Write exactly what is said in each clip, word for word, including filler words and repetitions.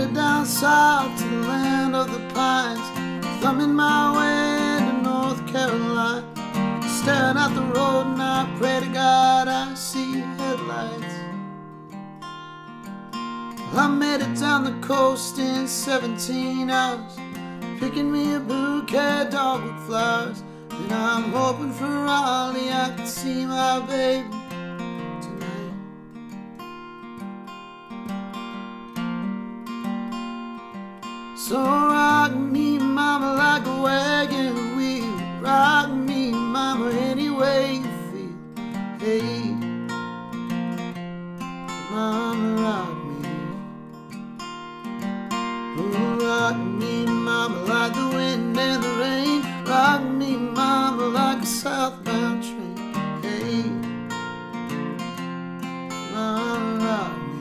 Headed down south to the land of the pines, thumbing my way to North Carolina. Staring at the road and I pray to God I see headlights. I made it down the coast in seventeen hours, picking me a bouquet of dogwood flowers. And I'm hoping for Raleigh I can see my baby tonight. So rock me, mama, like a wagon wheel. Rock me, mama, any way you feel. Hey, mama, rock me. Oh, rock me, mama, like the wind and the rain. Rock me, mama, like a southbound train. Hey, mama, rock me.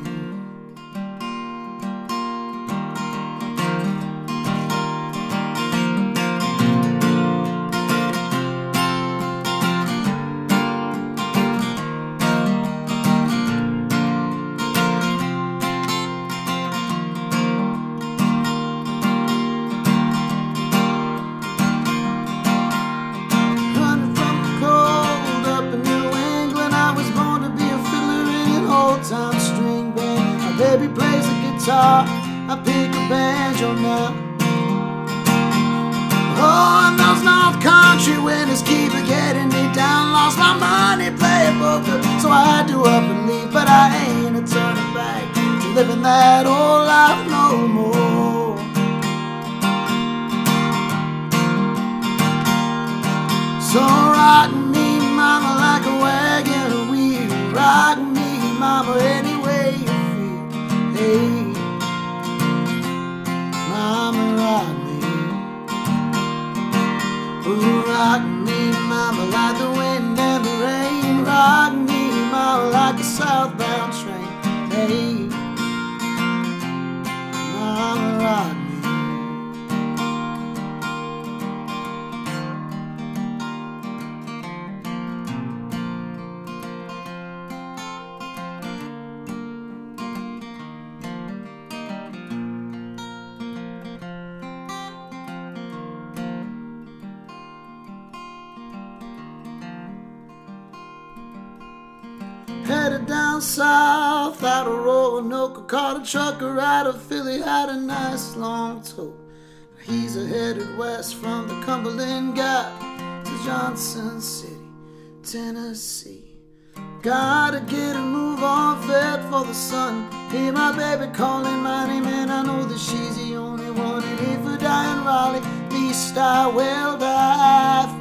Time string band, my baby plays the guitar, I pick a banjo now. Oh, and those North Country winters keep getting me down. Lost my money playing poker, so I had to up and leave. But I ain't a turning back to living that old life no more. So rock me, mama, like a wagon wheel. Rock me, mama, any way you feel. Hey, mama, rock me. Ooh, rock me, mama, like the wind and the rain. Rock me, mama, like a southbound train. Hey, mama, rock me. Headed down south out of Roanoke, caught a trucker out of Philly, had a nice long tote. He's a headed west from the Cumberland Gap to Johnson City, Tennessee. Gotta get a move on, fed for the sun. Hear my baby calling my name, and I know that she's the only one. And if I die in Raleigh, at least I will die free.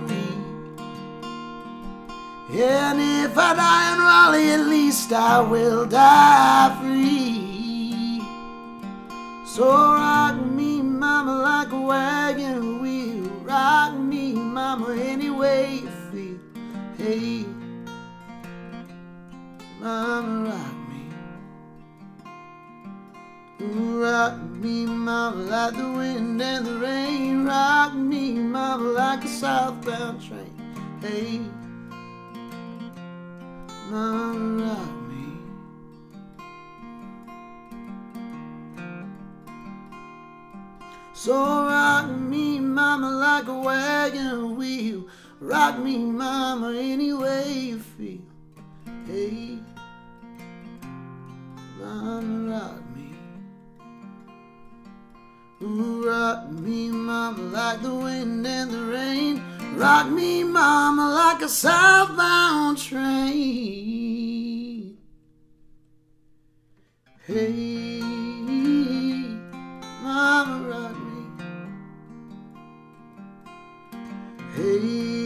Yeah, and if I die in Raleigh, at least I will die free. So rock me, mama, like a wagon wheel. Rock me, mama, any way you feel. Hey, mama, rock me. Ooh, rock me, mama, like the wind and the rain. Rock me, mama, like a southbound train. Hey, mama, rock me. So rock me, mama, like a wagon wheel. Rock me, mama, any way you feel. Hey, mama, rock me. Ooh, rock me, mama, like the wind and the rain. Rock me, mama, like a southbound train. Hey, mama, rock me. Hey.